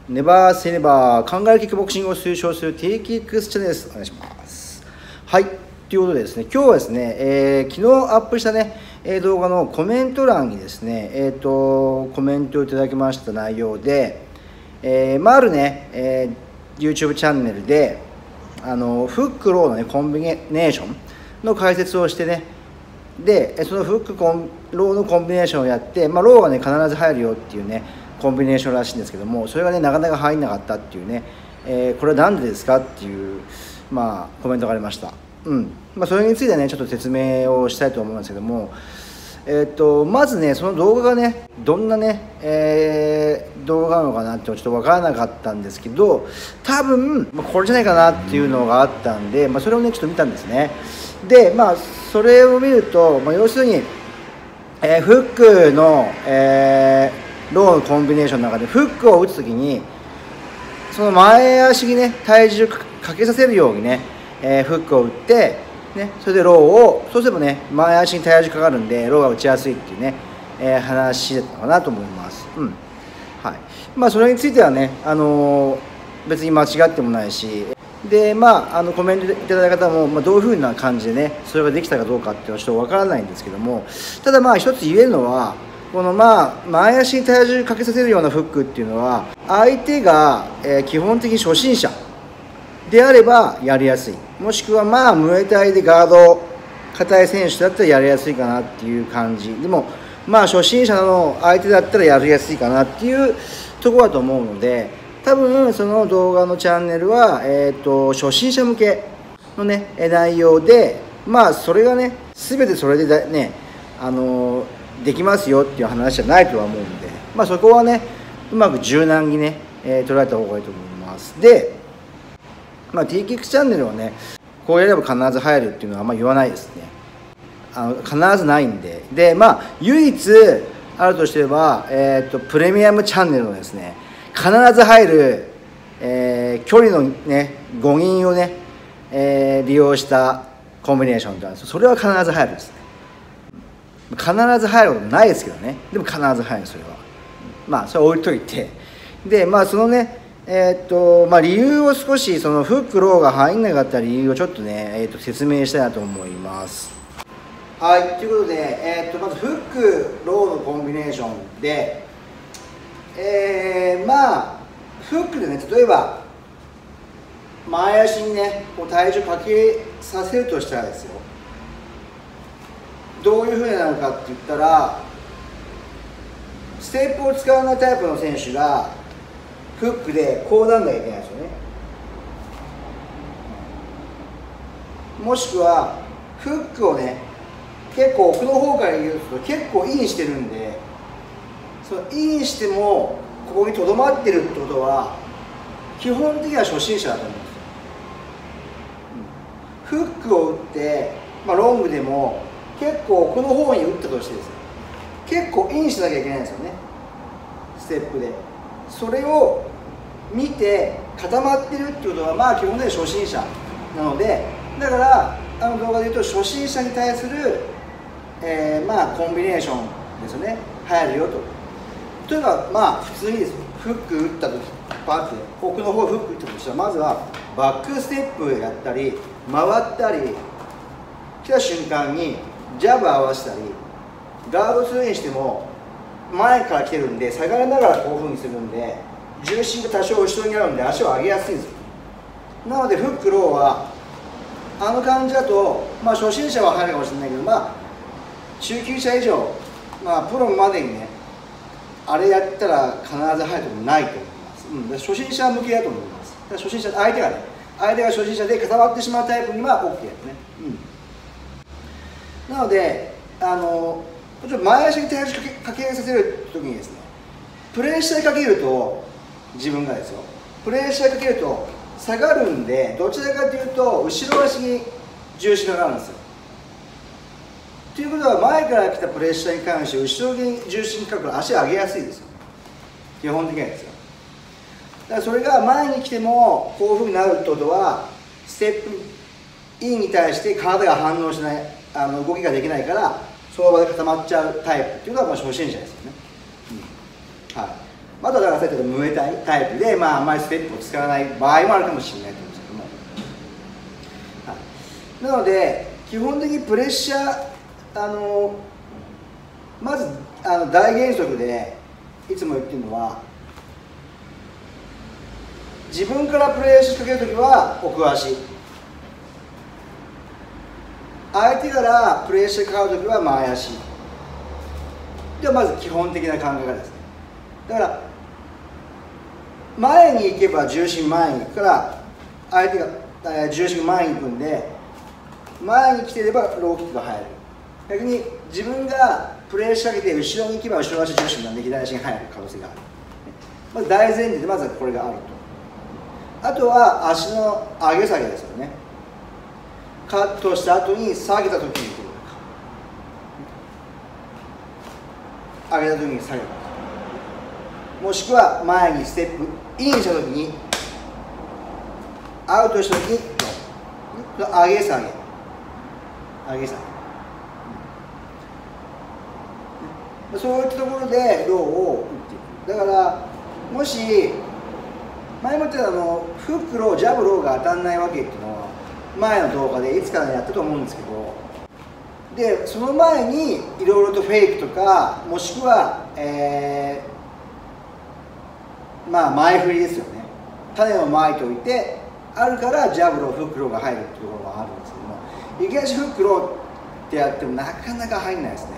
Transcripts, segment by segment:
ネバーセネバー、考えるキックボクシングを推奨する T キックスチャンネルです。お願いします。はい、ということでですね、今日はですね、昨日アップしたね、動画のコメント欄にですね、コメントをいただきました内容で、あるね、YouTube チャンネルで、フックローの、ね、コンビネーションの解説をしてね、で、そのフックローのコンビネーションをやって、ローがね、必ず入るよっていうね、コンビネーションらしいんですけども、それがね、なかなか入んなかったっていうね、これは何でですかっていう、コメントがありました。それについてね、ちょっと説明をしたいと思うんですけども、まずね、その動画がね、どんなね、動画なのかなってちょっと分からなかったんですけど、多分、これじゃないかなっていうのがあったんで、それをね、ちょっと見たんですね。で、それを見ると、要するに、フックの、ローのコンビネーションの中でフックを打つときにその前足にね体重かけさせるようにね、フックを打って、ね、それでローをそうすればね前足に体重かかるんでローが打ちやすいっていうね、話だったのかなと思います。はい。それについてはね、別に間違ってもないしでコメントいただいた方も、どういうふうな感じでねそれができたかどうかっていうのはちょっとわからないんですけども、ただ一つ言えるのはこの前足に体重かけさせるようなフックっていうのは相手が、基本的に初心者であればやりやすい、もしくはムエタイでガード硬い選手だったらやりやすいかなっていう感じでも初心者の相手だったらやりやすいかなっていうところだと思うので、多分その動画のチャンネルは、初心者向けのね内容でそれがね全てそれでねできますよっていう話じゃないとは思うんで、そこはねうまく柔軟にね、捉えた方がいいと思います。で、T キックチャンネルはねこうやれば必ず入るっていうのはあんま言わないですね。必ずないんで、唯一あるとしては、プレミアムチャンネルのですね必ず入る、距離のね誤認をね、利用したコンビネーションってあるんです。それは必ず入るんですね。必ず入ることないですけどね、でも必ず入る、それはそれ置いといて、でそのね理由を少しそのフックローが入んなかった理由をちょっとね、説明したいなと思います。はい、ということで、まずフックローのコンビネーションで、フックでね例えば前足にねこう体重かけさせるとしたらですよ、どういうふうになるかって言ったら、ステップを使わないタイプの選手がフックでこうなんなきゃいけないですよね。もしくはフックをね結構奥の方から入れると結構インしてるんで、そのインしてもここにとどまってるってことは基本的には初心者だと思うんですよ。フックを打って、ロングでも結構奥の方に打ったとしてですね、結構インしなきゃいけないんですよね、ステップで。それを見て固まってるっていうことは基本的に初心者なので、だから動画で言うと初心者に対する、コンビネーションですよね、入るよと。というのは普通にですよ、フック打った時パーって奥の方フック打ったとしたら、まずはバックステップやったり回ったり来た瞬間にジャブ合わせたりガードするにしても前から来てるんで下がりながらこういうふうにするんで重心が多少後ろにあるんで足を上げやすいんですよ。なのでフックローは感じだと、初心者は入るかもしれないけど中級者以上、プロまでにねあれやったら必ず入ることないと思います。初心者向けだと思います。だから初心者相手が初心者で固まってしまうタイプには OK ですね。なので前足に体重かけさせるときにですね、プレッシャーかけると自分がですよプレッシャーかけると下がるんで、どちらかというと後ろ足に重心がかかるんですよ。ということは前から来たプレッシャーに関して後ろに重心がかかるから足を上げやすいですよ、基本的にはですよ。だからそれが前に来てもこういうふうになるってことはステップインに対して体が反応しない動きができないからその場で固まっちゃうタイプっていうのは初心者ですよね。はい。 あとはだからさっき言ったムエタイプで、あんまりステップを使わない場合もあるかもしれないと思うんですけども、はい、なので基本的にプレッシャーまず大原則でいつも言ってるのは、自分からプレッシャー仕掛けるときは奥足、相手からプレッシャーかかるときは前足ではまず基本的な考え方ですね。だから前に行けば重心前に行くから、相手が重心が前に行くんで、前に来ていればローキックが入る。逆に自分がプレー仕掛けて後ろに行けば後ろ足重心なんで左足に入る可能性がある。まず大前提でまずはこれがあると。あとは足の上げ下げですよね。カットした後に下げた時に来るか、上げた時に下げるか、もしくは前にステップインした時にアウトした時に上げ下げ上げ下げ、そういったところでローを打っていく。だからもし前も言ったフックロージャブローが当たらないわけっていうのは前の動画でいつからやったと思うんですけど、でその前にいろいろとフェイクとか、もしくは、前振りですよね。種をまいておいてあるからジャブローフックローが入るっていうところがあるんですけども、いきなりフックローってやってもなかなか入んないですね。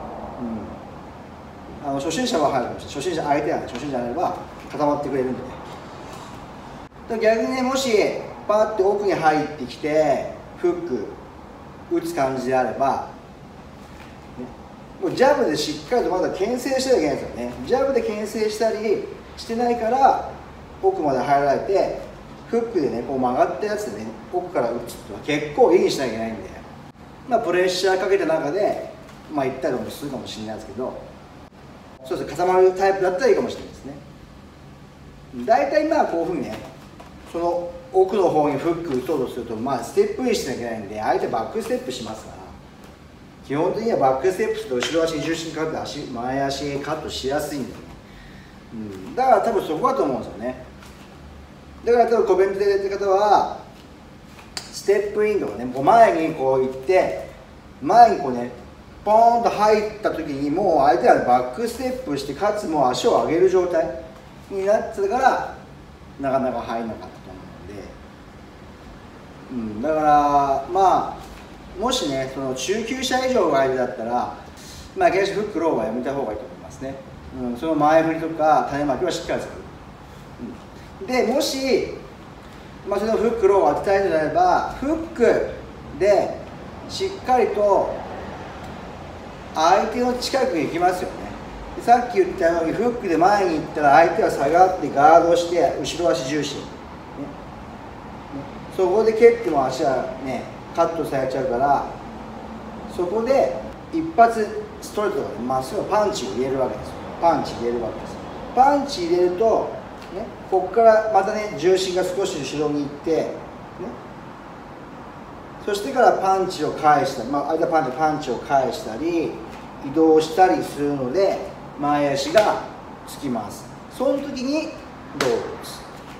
初心者は入るかもしれない。初心者相手はね、初心者であれば固まってくれるんでね。逆にね、もしパーって奥に入ってきてフック打つ感じであれば、もうジャブでしっかりとまだ牽制しなきゃいけないですよね。ジャブで牽制したりしてないから奥まで入られて、フックでねこう曲がったやつでね奥から打つってのは結構いいにしなきゃいけないんで、プレッシャーかけた中で行ったりもするかもしれないですけど、そうですね、固まるタイプだったらいいかもしれないですね。大体こういうふうにね、その奥の方にフック打とうとするとステップインしなきゃいけないんで、相手バックステップしますから、基本的にはバックステップすると後ろ足に重心かかって前足カットしやすいんでね、だから多分そこだと思うんですよね。だから多分コメントでやってる方はステップインとかね、前にこう行って前にこうねポーンと入った時にもう相手はバックステップして、かつもう足を上げる状態になってたからなかなか入らなかったと思うので、だからもしねその中級者以上が相手だったら逆にフックローはやめた方がいいと思いますね。その前振りとか種まきはしっかりする。でもし、そのフックローを当てたいのであれば、フックでしっかりと相手の近くに行きますよね。さっき言ったようにフックで前に行ったら相手は下がってガードして後ろ足重心、そこで蹴っても足はねカットされちゃうから、そこで一発ストレートとかでまっすぐパンチを入れるわけですよ。パンチ入れるわけです。パンチ入れると、ここからまたね重心が少し後ろに行って、そしてからパンチを返したり、間パンチを返したり移動したりするので前足がつきます。その時にローを打つ、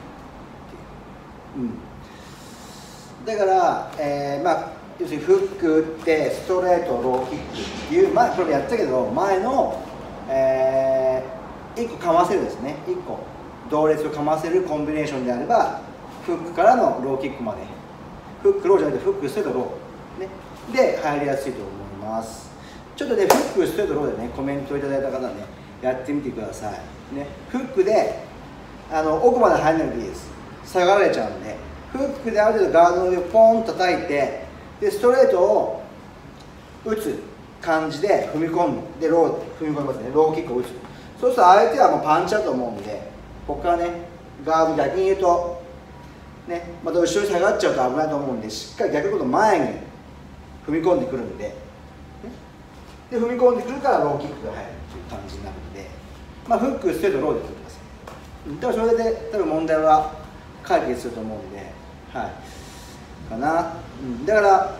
だから、要するにフック打ってストレートローキックっていう、これやったけど前の、1個かませるですね、1個同列をかませるコンビネーションであれば、フックからのローキックまで、フックローじゃなくてフックストレートロー、で入りやすいと思います。ちょっとねフックストレートローでねコメントをいただいた方ねやってみてくださいね。フックで奥まで入らなくていいです。下がられちゃうんで、フックである程度ガードの上をポーンと叩いて、でストレートを打つ感じで踏み込む、でロー踏み込みますね、ローキックを打つ。そうすると相手はもうパンチだと思うんで、ここからねガード逆に言うとまた後ろに下がっちゃうと危ないと思うんで、しっかり逆のこと前に踏み込んでくるんで、で踏み込んでくるからローキックが入るっていう感じになるんで、フックストレートローで打ってください。だからそれで多分問題は解決すると思うんで、かな。だから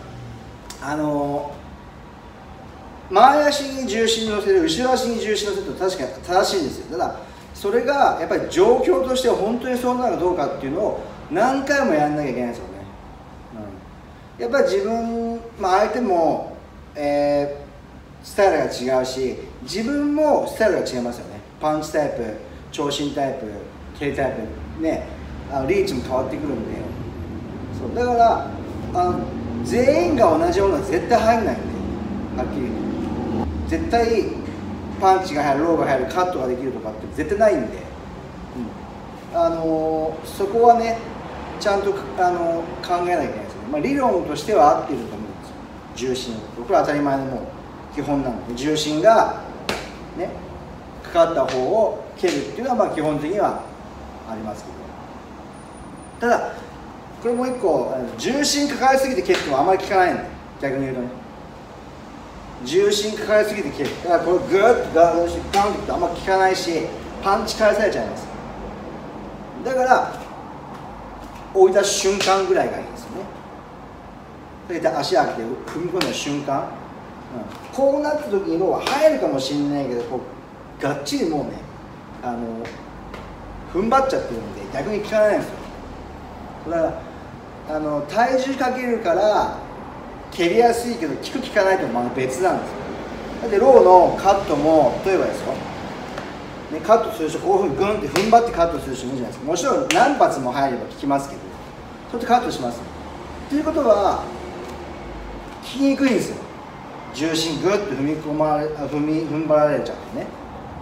前足に重心乗せる、後ろ足に重心乗せると確かに正しいんですよ。ただそれがやっぱり状況として本当にそうなるかどうかっていうのを何回もやんなきゃいけないんですよね、やっぱり自分、相手も、スタイルが違うし、自分もスタイルが違いますよね。パンチタイプ、長身タイプ、蹴りタイプね、リーチも変わってくるんで、そうだから全員が同じような絶対入んないんで、はっきり言って絶対パンチが入る、ローが入る、カットができるとかって絶対ないんで、そこはねちゃんと考えなきゃいけないですね。理論としては合っていると思うんですよ。重心、これは当たり前のもう基本なので、重心がねかかった方を蹴るっていうのは基本的にはありますけど、ただこれもう一個、重心かかりすぎて蹴ってもあんまり効かないんで、逆に言うとね、重心かかりすぎて蹴る、だからこれグーッとガンってあんま効かないし、パンチ返されちゃいます。だから置いた瞬間ぐらいがいいんですよね。大体足上げて踏み込んだ瞬間、こうなった時にローは入るかもしれないけど、こうがっちりもうね踏ん張っちゃってるんで逆に効かないんですよ。だから体重かけるから蹴りやすいけど効く効かないと別なんですよ。だってローのカットも例えばですよ、カットする人、こういうふうにグンって踏ん張ってカットする人もいるじゃないですか。もちろん何発も入れば効きますけど、そうやってカットします。ということは効きにくいんですよ。重心グッと踏ん張られちゃってね、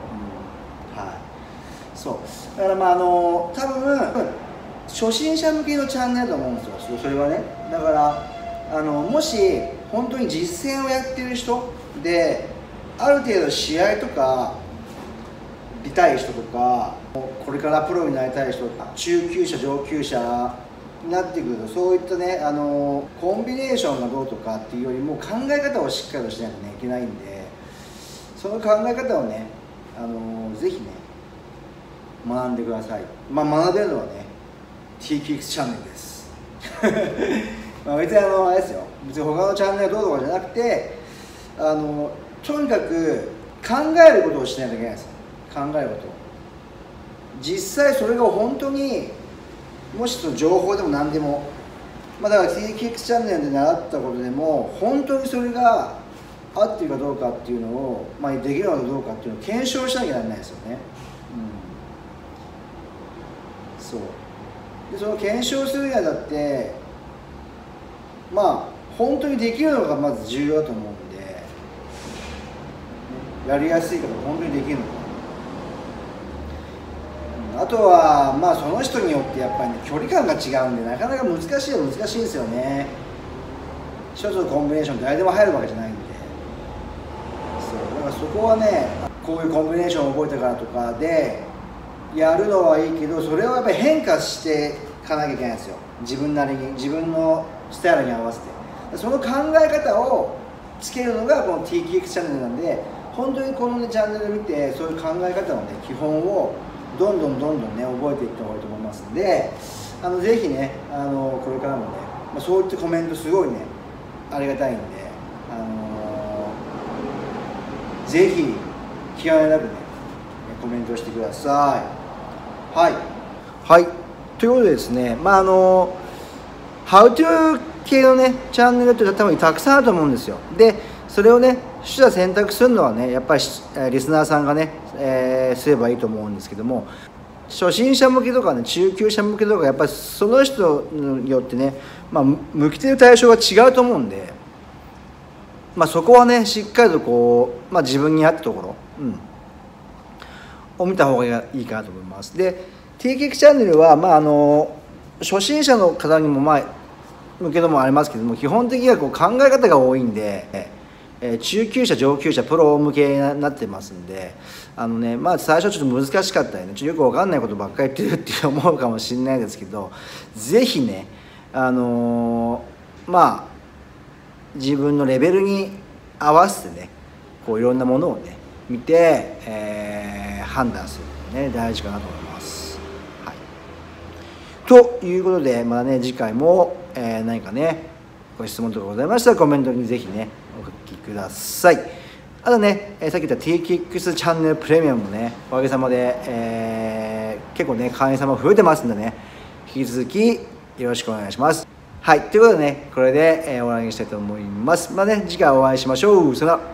そうだから多分初心者向けのチャンネルだと思うんですよ、それはね。だからもし本当に実践をやってる人で、ある程度試合とか出たい人とか、これからプロになりたい人、中級者上級者になってくると、そういったねコンビネーションがどうとかっていうよりも考え方をしっかりとしないとねいけないんで、その考え方をねぜひね学んでください。学べるのはね TKX チャンネルです別にあれですよ、別に他のチャンネルどうとかじゃなくて、とにかく考えることをしないといけないです。考えること、実際それが本当にもしその情報でも何でも、だから TKX チャンネルで習ったことでも本当にそれが合っているかどうかっていうのを、できるのかどうかっていうのを検証しなきゃならないですよね。そうで、その検証するにあたって本当にできるのがまず重要だと思うんで、やりやすいかどうか、本当にできるのか、あとはその人によってやっぱりね距離感が違うんで、なかなか難しいは難しいんですよね。一つのコンビネーション誰でも入るわけじゃないんで、だからそこはね、こういうコンビネーションを覚えたからとかでやるのはいいけど、それをやっぱり変化していかなきゃいけないんですよ。自分なりに、自分のスタイルに合わせて、その考え方をつけるのがこの TKX チャンネルなんで、本当にこの、チャンネル見てそういう考え方のね基本をどんどんね覚えていった方がいいと思いますので、ぜひねこれからもね、そういったコメントすごいねありがたいんで、ぜひ気兼ねなくねコメントしてください。はい、ということでですね、How to 系のねチャンネルって多分たくさんあると思うんですよ。でそれをね取捨選択するのはねやっぱりリスナーさんがね、すればいいと思うんですけども、初心者向けとかね中級者向けとか、やっぱりその人によってね、向けてる対象が違うと思うんで、そこはねしっかりと自分に合ったところ、を見た方がいいかなと思います。で TKX チャンネルは初心者の方にも向けのもありますけども、基本的には考え方が多いんで、中級者上級者プロ向けになってますんで、最初ちょっと難しかったりね、よく分かんないことばっかり言ってるって思うかもしれないですけど、ぜひね自分のレベルに合わせてねいろんなものをね見て、判断するのがね大事かなと思います。ということで次回も、何かねご質問とかございましたらコメントにぜひねお書きください。 あとね、さっき言った TKIX チャンネルプレミアムもね、おかげさまで、結構ね、会員様増えてますんでね、引き続きよろしくお願いします。はい、ということでね、これで、終わりにしたいと思います。まあね、次回お会いしましょう。さよなら。